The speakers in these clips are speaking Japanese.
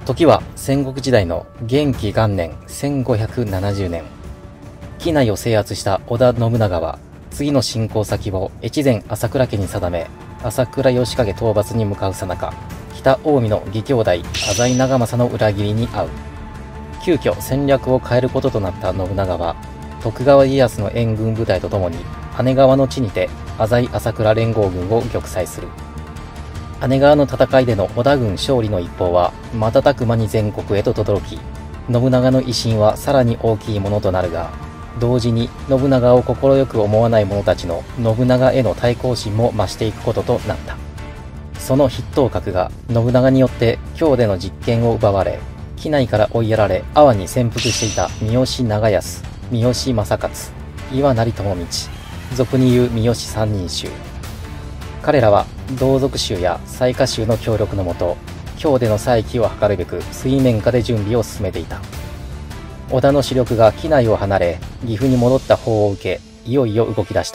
時は戦国時代の元亀元年1570年。畿内を制圧した織田信長は、次の侵攻先を越前朝倉家に定め、朝倉義景討伐に向かう最中、北近江の義兄弟浅井長政の裏切りに遭う。急遽戦略を変えることとなった信長は、徳川家康の援軍部隊とともに姉川の地にて浅井朝倉連合軍を玉砕する。姉川の戦いでの織田軍勝利の一報は瞬く間に全国へと轟き、信長の威信はさらに大きいものとなるが、同時に信長を快く思わない者たちの信長への対抗心も増していくこととなった。その筆頭格が信長によって京での実権を奪われ、畿内から追いやられ阿波に潜伏していた三好長康、三好正勝、岩成智道、俗に言う三好三人衆。彼らは同族衆や雑賀衆の協力のもと、京での再起を図るべく水面下で準備を進めていた。織田の主力が畿内を離れ、岐阜に戻った方を受け、いよいよ動き出した。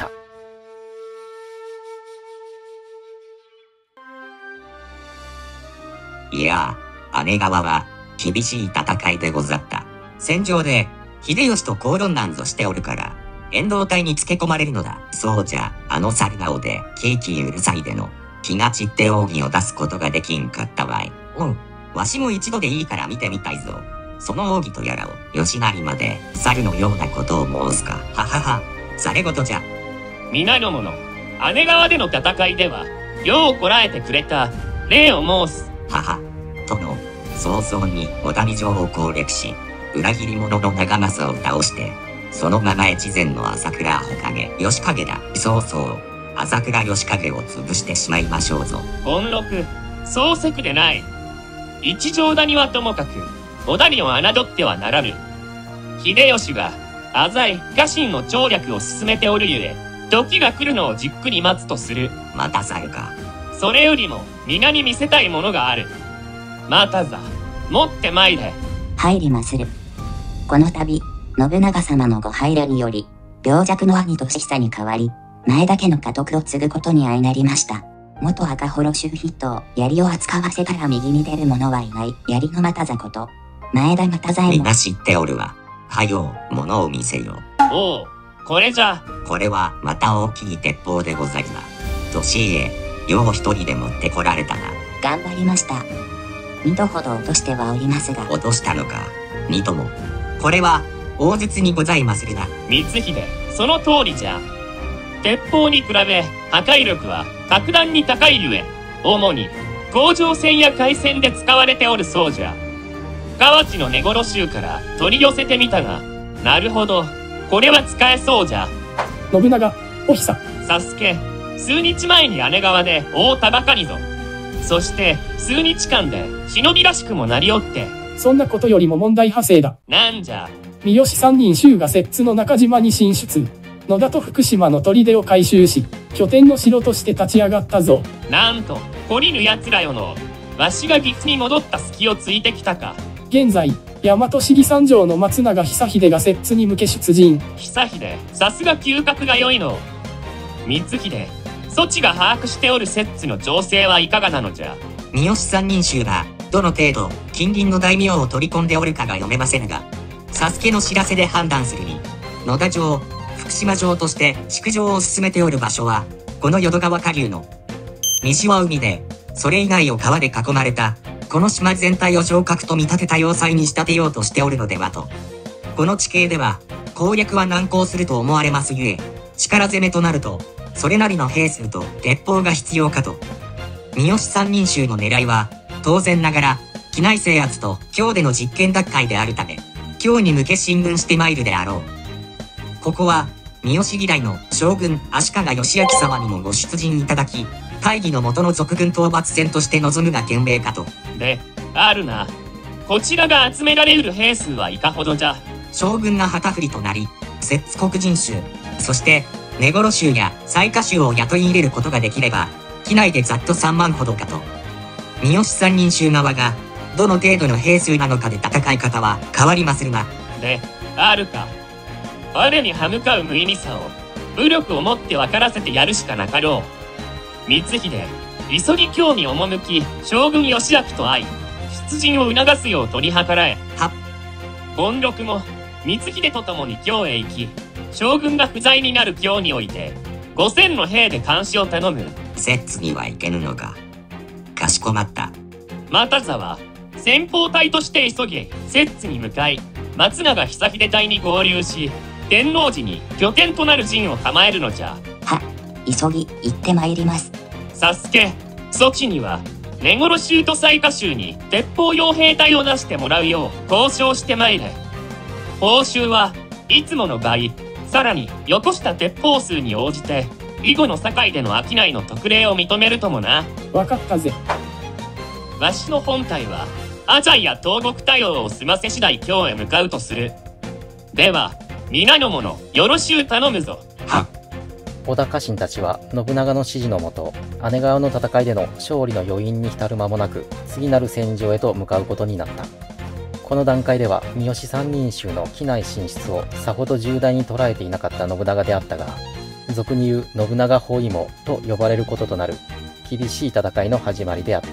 いやあ、姉川は厳しい戦いでござった。戦場で秀吉と口論なんぞしておるから、遠藤隊につけ込まれるのだ。そうじゃ、あの猿顔でケーキうるさいでの気が散って奥義を出すことができんかったわい。おう、わしも一度でいいから見てみたいぞ。その奥義とやらを吉成まで猿のようなことを申すか。ははは、ざれ事じゃ。 皆の者、姉川での戦いでは世をこらえてくれた礼を申す。 はは、殿、早々に小谷城を攻略し、裏切り者の長政を倒して、そのまま越前の朝倉ほかげ義景だ。そうそう、朝倉義景を潰してしまいましょうぞ。 権六、そうせくでない。一条谷はともかく、織田にを侮ってはならぬ。秀吉が浅井家臣の調略を進めておるゆえ、時が来るのをじっくり待つとする。 また猿か。 それよりも皆に見せたいものがある。またざ、持って参れ。 入りまする。この度、信長様のご配慮により、病弱の兄俊久に代わり、前田家の家督を継ぐことに相なりました。元赤幌衆筆頭、槍を扱わせたら右に出る者はいない、槍の又座こと、前田又左衛門。 みんな知っておるわ。はよう、物を見せよ。 おう、これじゃ。 これは、また大きい鉄砲でござるな。年家、よう一人で持ってこられたな。 頑張りました。2度ほど落としてはおりますが。 落としたのか。2度も。これは、大筒にございまするな。 光秀、その通りじゃ。鉄砲に比べ、破壊力は格段に高いゆえ、主に、甲状戦や海戦で使われておるそうじゃ。河内の根頃州から取り寄せてみたが、なるほど、これは使えそうじゃ。 信長、お久。 サスケ、数日前に姉川で会うたばかりぞ。そして、数日間で忍びらしくもなりおって。 そんなことよりも問題派生だ。 なんじゃ。 三好三人衆が摂津の中島に進出。野田と福島の砦を改修し、拠点の城として立ち上がったぞ。 なんと、懲りぬ奴らよの。わしが岐阜に戻った隙をついてきたか。 現在、大和市議三条の松永久秀が摂津に向け出陣。 久秀、さすが嗅覚が良いの。光秀、そちが把握しておる摂津の情勢はいかがなのじゃ。 三好三人衆が、どの程度、近隣の大名を取り込んでおるかが読めませぬが、佐助の知らせで判断するに、野田城、福島城として築城を進めておる場所は、この淀川下流の西は海で、それ以外を川で囲まれた、この島全体を城郭と見立てた要塞に仕立てようとしておるのではと。この地形では、攻略は難航すると思われますゆえ、力攻めとなると、それなりの兵数と鉄砲が必要かと。三好三人衆の狙いは、当然ながら、畿内制圧と京での実権奪回であるため、京に向け進軍して参るであろう。ここは、三好時代の将軍足利義昭様にもご出陣いただき、大義の元の賊軍討伐戦として臨むが賢明かと。 で、あるな。こちらが集められうる兵数はいかほどじゃ。 将軍が旗振りとなり、摂津黒人衆、そして根頃衆や雑賀衆を雇い入れることができれば、畿内でざっと3万ほどかと。三好三人衆側が、どの程度の兵数なのかで戦い方は変わりまするな。 で、あるか。我に歯向かう無意味さを、武力をもって分からせてやるしかなかろう。光秀、急ぎ京に赴き、将軍義昭と会い、 出陣を促すよう取り計らえ。 は、 権六も、光秀と共に京へ行き、将軍が不在になる京において、5000の兵で監視を頼む。 摂津には行けぬのか。かしこまった。 又沢、先鋒隊として急ぎ、摂津に向かい、松永久秀隊に合流し、天王寺に拠点となる陣を構えるのじゃ。 は、急ぎ行ってまいります。 佐助、そちには、根殺衆と雑賀衆に鉄砲傭兵隊を出してもらうよう交渉してまいれ。報酬はいつもの倍、さらによこした鉄砲数に応じて、以後の堺での商いの特例を認めるともな。 わかったぜ。 わしの本隊は、アジャイや東国対応を済ませ次第京へ向かうとする。では、皆の者、よろしゅう頼むぞ。 は、 織田家臣たちは信長の指示のもと、姉川の戦いでの勝利の余韻に浸る間もなく、次なる戦場へと向かうことになった。この段階では三好三人衆の畿内進出をさほど重大に捉えていなかった信長であったが、俗に言う信長包囲網と呼ばれることとなる厳しい戦いの始まりであった。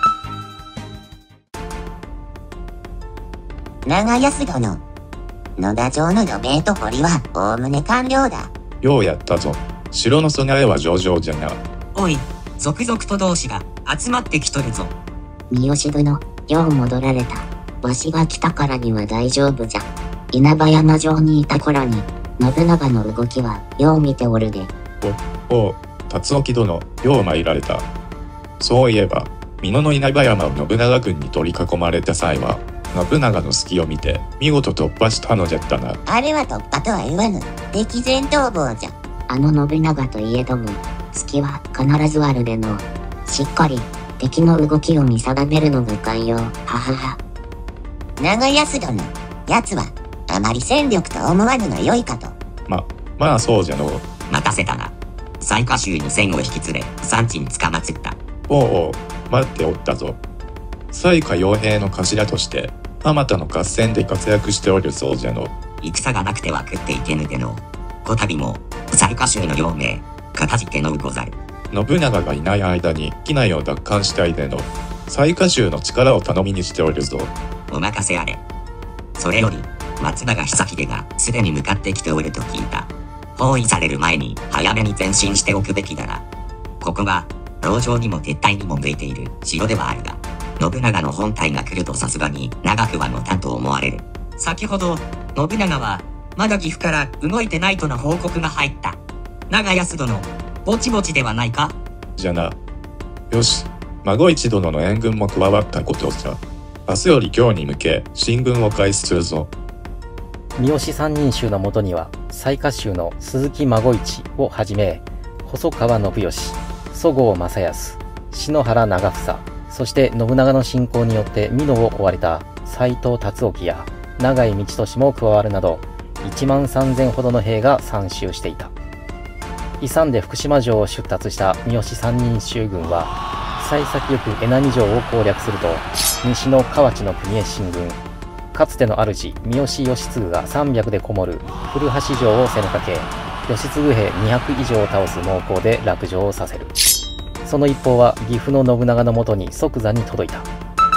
長安殿。野田城の余命と堀はおおむね完了だ。 ようやったぞ。城の備えは上々じゃな。 おい、続々と同志が集まってきとるぞ。 三好殿、よう戻られた。わしが来たからには大丈夫じゃ。稲葉山城にいた頃に、信長の動きはよう見ておるで。 おう、辰興殿、よう参られた。そういえば、美濃の稲葉山を信長軍に取り囲まれた際は、信長の隙を見て、見事突破したのじゃったな。 あれは突破とは言わぬ。敵前逃亡じゃ。あの信長といえども、隙は必ずあるでの。しっかり、敵の動きを見定めるのが肝要。ははは。長安殿、奴は、あまり戦力と思わぬが良いかと。 まあそうじゃのう。 任せたな。雑賀衆に戦を引き連れ、山地に捕まつった。 おう、待っておったぞ。雑賀傭兵の頭として、あまたの合戦で活躍しておるそうじゃの。 戦がなくては食っていけぬでの。こたびも、雑賀衆の両名、かたじけのうござる。 信長がいない間に畿内を奪還したいでの。雑賀衆の力を頼みにしておるぞ。 お任せあれ。それより、松永久秀がすでに向かってきておると聞いた。包囲される前に早めに前進しておくべきだな。ここは、籠城にも撤退にも向いている城ではあるが、信長の本隊が来るとさすがに長くは持たんと思われる。先ほど、信長は、まだ岐阜から動いてないとの報告が入った。長安殿、ぼちぼちではないか？ じゃな。よし、孫一殿の援軍も加わったことさ。明日より京に向け、進軍を開始するぞ。 三好三人衆のもとには、雑賀衆の鈴木孫一をはじめ、細川信義、十郷正康、篠原長房、そして信長の侵攻によって美濃を追われた斎藤達興や永井道俊も加わるなど、1万3000ほどの兵が参集していた。勇んで福島城を出立した三好三人衆軍は、幸先よく江波城を攻略すると、西の河内の国へ進軍。かつての主、三好義継が300でこもる古橋城を攻めかけ、義継兵200以上を倒す猛攻で落城をさせる。その一報は岐阜の信長のもとに即座に届いた。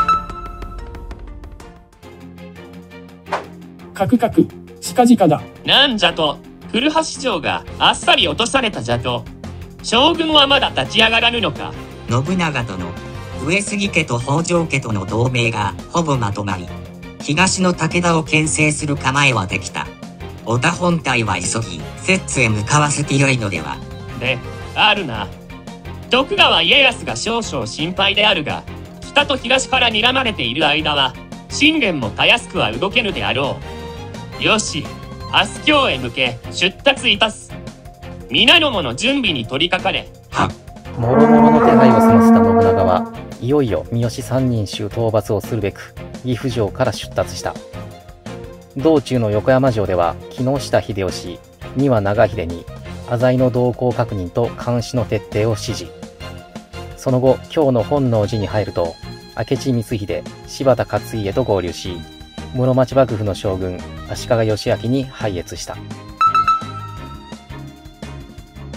カクカク、近々だ。 なんじゃと、古橋城があっさり落とされたじゃと。将軍はまだ立ち上がらぬのか。 信長殿、上杉家と北条家との同盟がほぼまとまり、東の武田を牽制する構えはできた。織田本隊は急ぎ、摂津へ向かわせてよいのでは。 で、あるな。徳川家康が少々心配であるが、北と東から睨まれている間は、信玄もたやすくは動けぬであろう。よし、明日京へ向け出立いたす。皆の者準備に取り掛かれ。 は、 もろもろの手配を済ませた信長は、いよいよ三好三人衆討伐をするべく、岐阜城から出立した。道中の横山城では、木下秀吉、丹羽長秀に、浅井の動向確認と監視の徹底を指示。その後、京の本能寺に入ると、明智光秀、柴田勝家と合流し、室町幕府の将軍、足利義昭に拝謁した。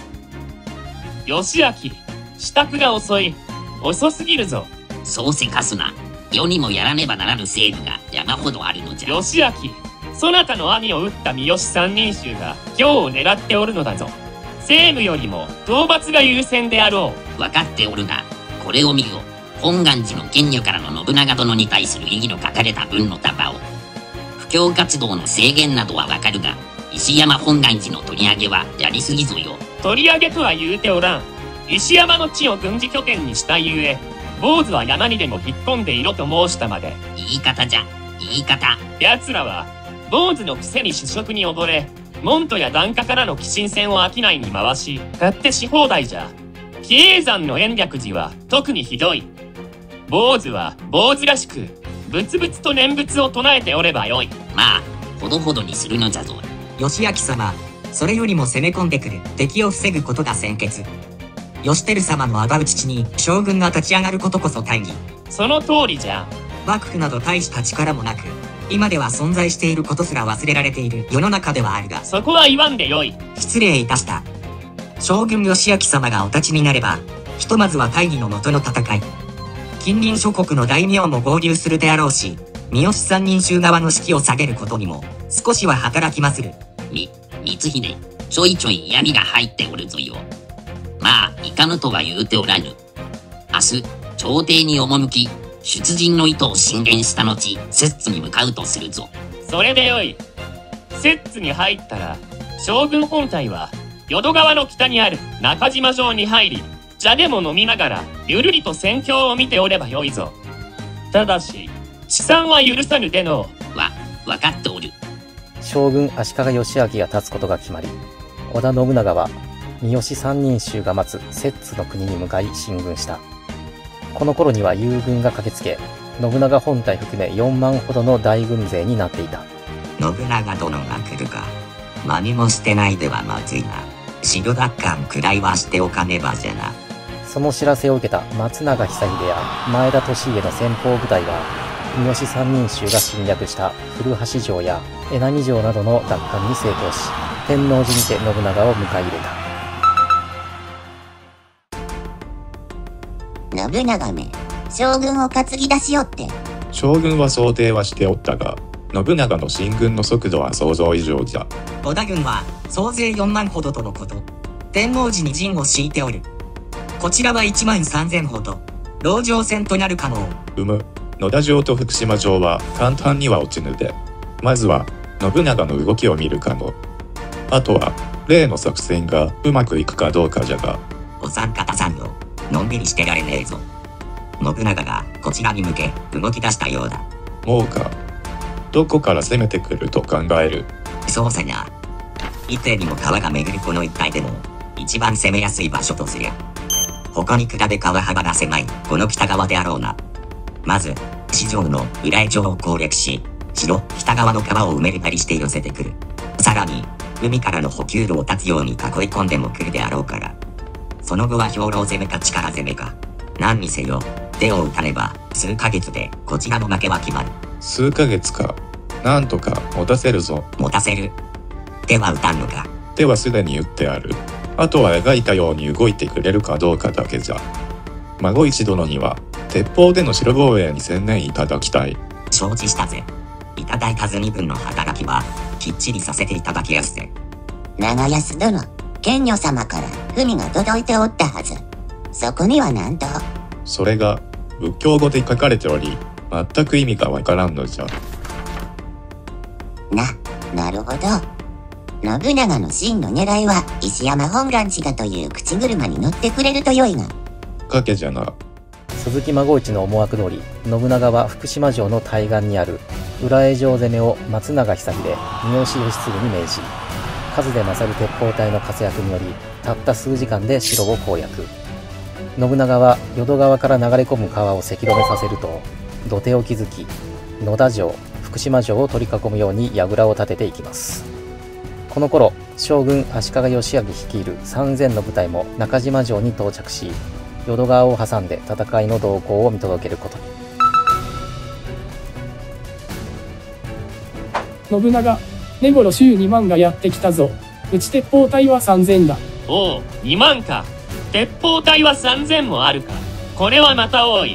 義昭、支度が遅すぎるぞ。 そうせかすな。 世にもやらねばならぬ政務が山ほどあるのじゃ。 義明、そなたの兄を撃った三好三人衆が今日を狙っておるのだぞ。政務よりも討伐が優先であろう。 分かっておるが、これを見よ。本願寺の権女からの信長殿に対する異議の書かれた文の束を。布教活動の制限などはわかるが、石山本願寺の取り上げはやりすぎぞよ。 取り上げとは言うておらん。石山の地を軍事拠点にしたゆえ、坊主は山にでも引っ込んでいろと申したまで。 言い方じゃ、言い方。 奴らは、坊主のくせに主食に溺れ、門徒や檀家からの寄進船を商いに回し、勝手し放題じゃ。比叡山の延暦寺は特にひどい。坊主は坊主らしく、仏々と念仏を唱えておればよい。 まあ、ほどほどにするのじゃぞ。 義明様、それよりも攻め込んでくる敵を防ぐことが先決。義輝様の仇討ちに将軍が立ち上がることこそ大義。 その通りじゃ。 幕府など大した力もなく、今では存在していることすら忘れられている世の中ではあるが、 そこは言わんでよい。 失礼いたした。将軍義明様がお立ちになれば、ひとまずは大義の元の戦い。近隣諸国の大名も合流するであろうし、三好三人衆側の士気を下げることにも少しは働きまする。 光秀、ちょいちょい嫌味が入っておるぞよ。まあ、いかぬとは言うておらぬ。明日、朝廷に赴き、出陣の意図を進言した後、摂津に向かうとするぞ。 それでよい。摂津に入ったら、将軍本隊は、淀川の北にある中島城に入り、茶でも飲みながら、ゆるりと戦況を見ておればよいぞ。ただし、治山は許さぬでの。 わかっておる。 将軍足利義昭が立つことが決まり、織田信長は三好三人衆が待つ摂津の国に向かい進軍した。この頃には友軍が駆けつけ、信長本隊含め4万ほどの大軍勢になっていた。 信長殿が来るか。何もしてないではまずいな。城奪還くらいはしておかねばじゃな。 その知らせを受けた松永久秀や前田利家の先鋒部隊は、三好三人衆が侵略した古橋城や江波城などの奪還に成功し、天王寺にて信長を迎え入れた。信長め、将軍を担ぎ出しよって。 将軍は想定はしておったが、信長の進軍の速度は想像以上じゃ。 織田軍は総勢4万ほどとのこと。天王寺に陣を敷いておる。こちらは1万3000ほど。籠城戦となるかも。 野田城と福島城は簡単には落ちぬで。まずは信長の動きを見るかも。あとは例の作戦がうまくいくかどうかじゃが。 お三方さんよ、のんびりしてられねえぞ。信長がこちらに向け動き出したようだ。 もうか。どこから攻めてくると考える？ そうさな。伊勢にも川が巡るこの一帯でも一番攻めやすい場所とすりゃ、他に比べ川幅が狭いこの北側であろうな。まず四条の裏江城を攻略し、城北側の川を埋めるなりして寄せてくる。さらに海からの補給路を断つように囲い込んでも来るであろうから、その後は兵糧攻めか力攻めか、何にせよ手を打たねば数ヶ月でこちらの負けは決まる。 数ヶ月か。なんとか持たせるぞ。 持たせる？手は打たんのか？ 手はすでに打ってある。あとは描いたように動いてくれるかどうかだけじゃ。孫一殿には鉄砲での城防衛に専念いただきたい。 承知したぜ。いただいた図身分の働きはきっちりさせていただきやすぜ。 長安殿、賢女様から文が届いておったはず。そこには何と？ それが仏教語で書かれており、全く意味がわからんのじゃ。 なるほど。信長の真の狙いは石山本願寺だという口車に乗ってくれると良いが。 賭けじゃな。 鈴木孫一の思惑通り、信長は福島城の対岸にある裏江城攻めを松永久秀、三好義継に命じ、数で勝る鉄砲隊の活躍により、たった数時間で城を攻略。信長は淀川から流れ込む川をせき止めさせると、土手を築き、野田城、福島城を取り囲むように櫓を立てていきます。この頃、将軍足利義昭率いる3000の部隊も中島城に到着し、淀川を挟んで戦いの動向を見届けることに。 信長、根頃衆2万がやってきたぞ。うち鉄砲隊は3000だ。 おお、2万か。鉄砲隊は3000もあるか。これはまた多い。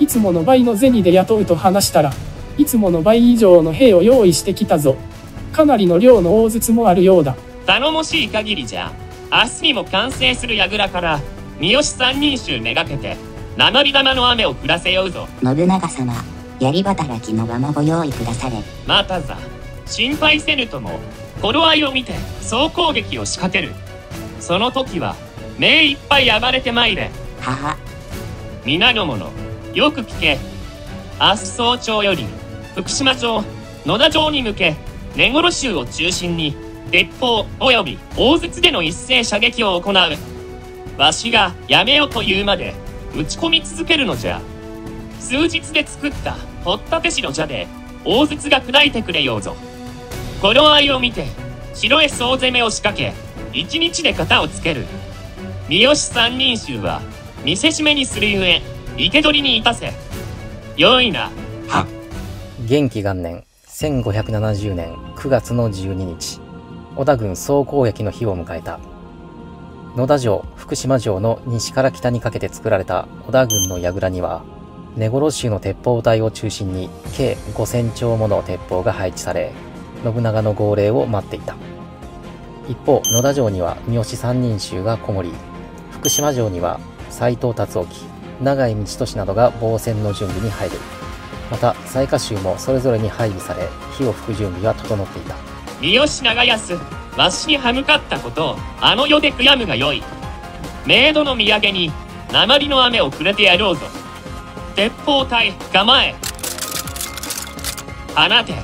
いつもの倍の銭で雇うと話したら、いつもの倍以上の兵を用意してきたぞ。かなりの量の大筒もあるようだ。 頼もしい限りじゃ。明日にも完成する櫓から、三好三人衆めがけて、鉛玉の雨を降らせようぞ。 信長様、槍働きの場もご用意くだされ。 またざ、心配せぬとも、頃合いを見て、総攻撃を仕掛ける。その時は、目いっぱい暴れてまいれ。 はは。 皆の者、よく聞け。明日早朝より、福島城、野田城に向け、根殺衆を中心に、鉄砲及び大筒での一斉射撃を行う。わしがやめよと言うまで、打ち込み続けるのじゃ。数日で作った掘ったてしの蛇で、大筒が砕いてくれようぞ。頃合いを見て、城へ総攻めを仕掛け、一日で型をつける。三好三人衆は、見せしめにするゆえ、生け捕りにいたせ。よいな。 は、 元亀元年1570年9月の12日、織田軍総攻撃の日を迎えた。野田城、福島城の西から北にかけて作られた織田軍の櫓には、根殺衆の鉄砲隊を中心に計5000丁もの鉄砲が配置され、信長の号令を待っていた。一方、野田城には三好三人衆がこもり、福島城には斎藤達興、永井道俊などが防戦の準備に入る。また、雑賀衆もそれぞれに配備され、火を吹く準備は整っていた。 三好長安、わしに歯向かったことを、あの世で悔やむがよい。冥土の土産に、鉛の雨をくれてやろうぞ。鉄砲隊、構え。放て。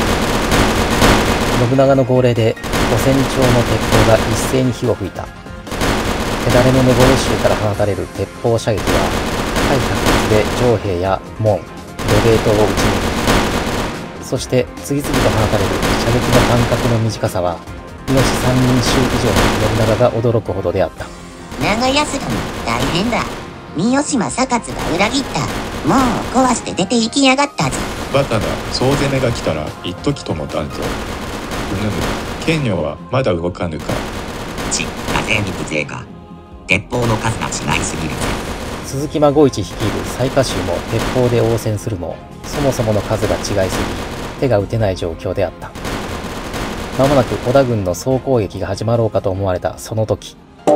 信長の号令で、5000丁の鉄砲が一斉に火を吹いた。手だれの根殺衆から放たれる鉄砲射撃は、高い確率で城兵や門、土ゲートを撃ち抜く。そして次々と放たれる射撃の間隔の短さは、三好三人衆以上に信長が驚くほどであった。 長安殿、大変だ。三好正勝が裏切った。もう壊して出て行きやがったぞ。 バカな、総攻めが来たら一時とも断ぞ。うぬぬ、剣女はまだ動かぬか。 多勢に無勢か。鉄砲の数が違いすぎるぜ。 鈴木孫一率いる雑賀衆も鉄砲で応戦するも、そもそもの数が違いすぎ、手が打てない状況であった。まもなく織田軍の総攻撃が始まろうかと思われたその時、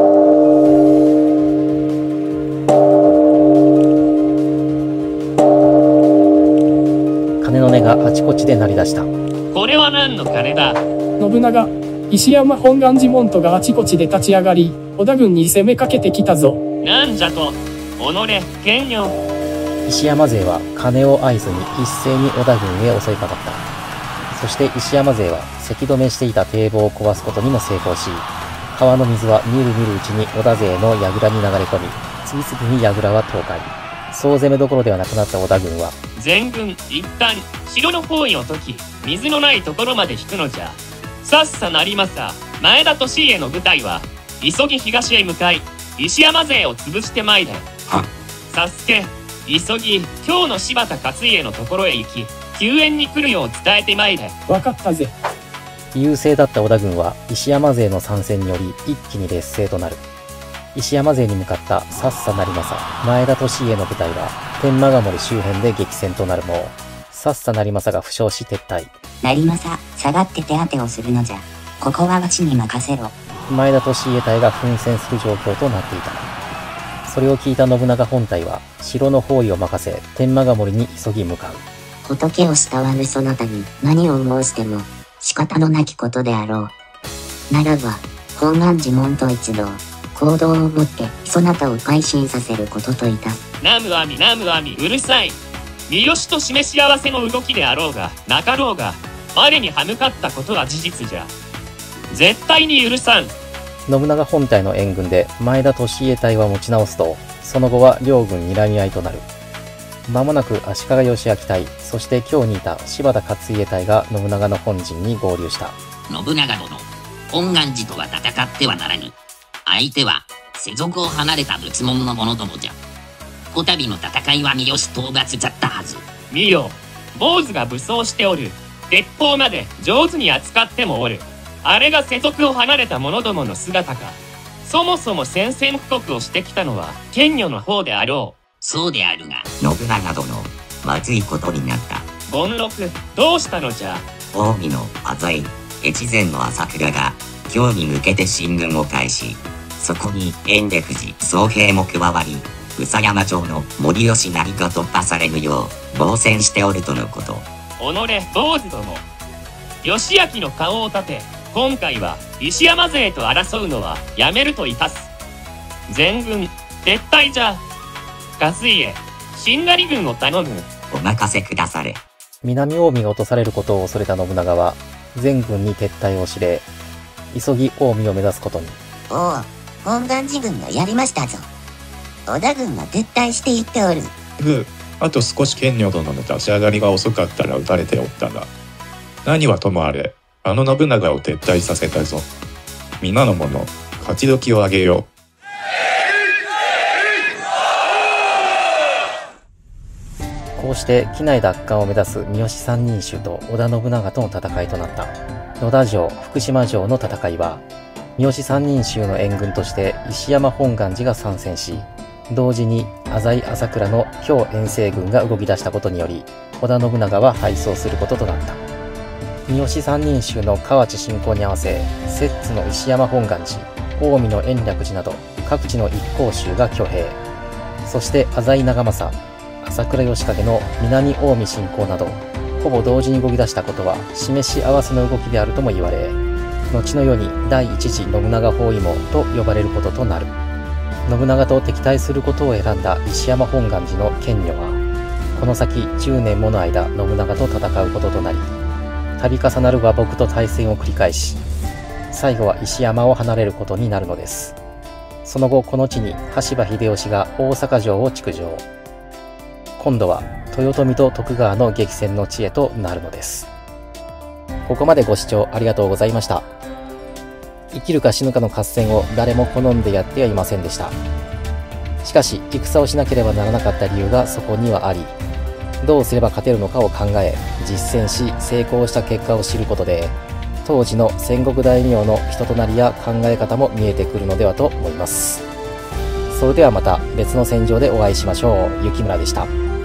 鐘の音があちこちで鳴り出した。 これは何の鐘だ。 信長、石山本願寺門徒があちこちで立ち上がり、織田軍に攻めかけてきたぞ。 なんじゃと、己、剣女。 石山勢は鐘を合図に一斉に織田軍へ襲いかかった。そして石山勢はせき止めしていた堤防を壊すことにも成功し、川の水はみるみるうちに織田勢の櫓に流れ込み、次々に櫓は倒壊。総攻めどころではなくなった織田軍は、 全軍一旦城の包囲を解き、水のないところまで引くのじゃ。さっさ成政、前田利家の部隊は急ぎ東へ向かい、石山勢を潰してまいれ。 は、 さすけ、急ぎ今日の柴田勝家のところへ行き、救援に来るよう伝えてまいれ。 わかったぜ。 優勢だった織田軍は石山勢の参戦により一気に劣勢となる。石山勢に向かったさっさ成政、前田利家の部隊は天満ヶ森周辺で激戦となるも、さっさ成政が負傷し撤退。 成政、下がって手当てをするのじゃ。ここはわしに任せろ。 前田利家隊が奮戦する状況となっていた。それを聞いた信長本隊は城の包囲を任せ天満ヶ森に急ぎ向かう。 仏を慕わぬそなたに何を申しても仕方のなきことであろう。ならば、本願寺門徒一同、行動をもってそなたを改心させることといたす。 ナムアミナムアミ、うるさい。三好と示し合わせの動きであろうがなかろうが、我に歯向かったことは事実じゃ。絶対に許さん。 信長本隊の援軍で前田利家隊は持ち直すと、その後は両軍睨み合いとなる。間もなく足利義昭隊、そして京にいた柴田勝家隊が信長の本陣に合流した。 信長殿、本願寺とは戦ってはならぬ。相手は世俗を離れた仏門の者どもじゃ。こたびの戦いは三好討伐じゃったはず。 見よ、坊主が武装しておる。鉄砲まで上手に扱ってもおる。あれが世俗を離れた者どもの姿か。そもそも宣戦布告をしてきたのは剣女の方であろう。 そうであるが、 信長殿、まずいことになった。 権六、どうしたのじゃ。 近江の浅井、越前の朝倉が、京に向けて進軍を開始。そこに延暦寺宗平も加わり、宇佐山城の森吉成が突破されぬよう、防戦しておるとのこと。 己、坊主殿。義明の顔を立て、今回は石山勢と争うのはやめるといたす。全軍、撤退じゃ。勝家、しんがり軍を頼む。 お任せくだされ。 南近江が落とされることを恐れた信長は、全軍に撤退を指令、急ぎ近江を目指すことに。 おお、本願寺軍がやりましたぞ。織田軍が撤退していっておる。 あと少し剣女殿の立ち上がりが遅かったら撃たれておったが。何はともあれ、あの信長を撤退させたぞ。皆の者、勝ち時を上げよう。 こうして畿内奪還を目指す三好三人衆と織田信長との戦いとなった野田城、福島城の戦いは、三好三人衆の援軍として石山本願寺が参戦し、同時に浅井朝倉の京遠征軍が動き出したことにより、織田信長は敗走することとなった。三好三人衆の河内侵攻に合わせ、摂津の石山本願寺、近江の延暦寺など各地の一向宗が挙兵。そして浅井長政、朝倉義景の南近江侵攻など、ほぼ同時に動き出したことは示し合わせの動きであるとも言われ、後の世に第一次信長包囲網と呼ばれることとなる。信長と敵対することを選んだ石山本願寺の剣女は、この先10年もの間信長と戦うこととなり、度重なる和睦と大戦を繰り返し、最後は石山を離れることになるのです。その後この地に羽柴秀吉が大阪城を築城。今度は豊臣と徳川の激戦の地へとなるのです。ここまでご視聴ありがとうございました。生きるか死ぬかの合戦を誰も好んでやってはいませんでした。しかし戦をしなければならなかった理由がそこにはあり、どうすれば勝てるのかを考え実践し成功した結果を知ることで、当時の戦国大名の人となりや考え方も見えてくるのではと思います。それではまた別の戦場でお会いしましょう。雪村でした。